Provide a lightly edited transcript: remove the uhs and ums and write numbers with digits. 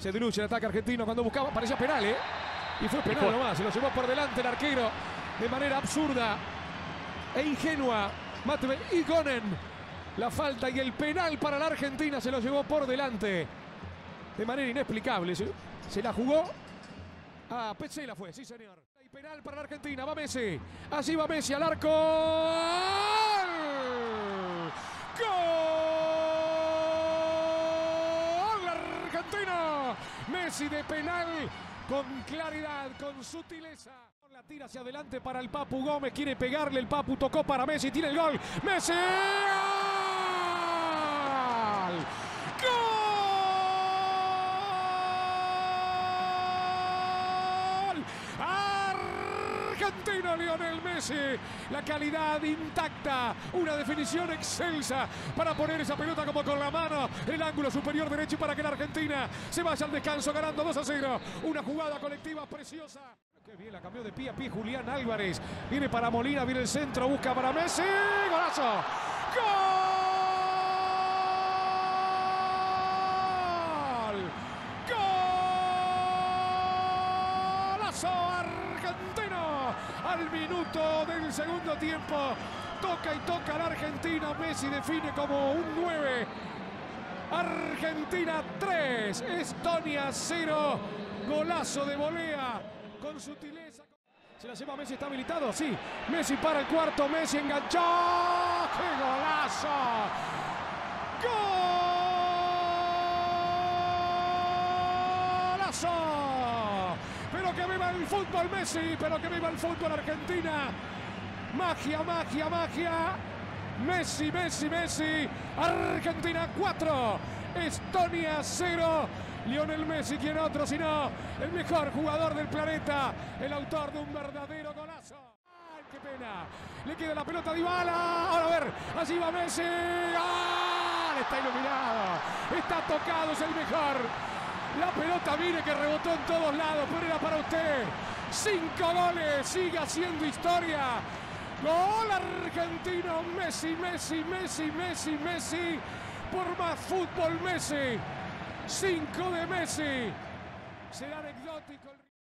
Se diluye el ataque argentino cuando buscaba, parecía penal, ¿eh? Y fue penal nomás, se lo llevó por delante el arquero de manera absurda e ingenua. Matve Igonen, la falta y el penal para la Argentina se lo llevó por delante de manera inexplicable. Se la jugó a Petzela, fue, sí señor. Y penal para la Argentina, va Messi, así va Messi al arco. ¡Gol! Argentina, Messi de penal, con claridad, con sutileza. La tira hacia adelante para el Papu Gómez, quiere pegarle, el Papu tocó para Messi, tiene el gol. ¡Messi! ¡Gol! ¡Gol! Argentino, Lionel Messi, la calidad intacta, una definición excelsa para poner esa pelota como con la mano, el ángulo superior derecho para que la Argentina se vaya al descanso ganando 2-0, una jugada colectiva preciosa. Qué bien, la cambió de pie a pie Julián Álvarez, viene para Molina, viene el centro, busca para Messi, golazo, gol, golazo argentino, al minuto del segundo tiempo, toca y toca la Argentina, Messi define como un 9, Argentina 3, Estonia 0, golazo de volea, con sutileza. Se la lleva Messi, está habilitado, sí, Messi para el cuarto, Messi enganchó, ¡qué golazo! ¡Golazo! Pero que viva el fútbol Messi, pero que viva el fútbol Argentina. Magia, magia, magia. Messi, Messi, Messi. Argentina 4, Estonia 0. Lionel Messi, ¿quién otro sino el mejor jugador del planeta, el autor de un verdadero golazo? ¡Ay, qué pena! Le queda la pelota a Dybala. Ahora a ver, allí va Messi. ¡Ah! Está iluminado, está tocado, es el mejor. La pelota, mire que rebotó en todos lados, pero era para usted. 5 goles, sigue haciendo historia. Gol argentino, Messi, Messi, Messi, Messi, Messi. Por más fútbol, Messi. 5 de Messi. Será anecdótico.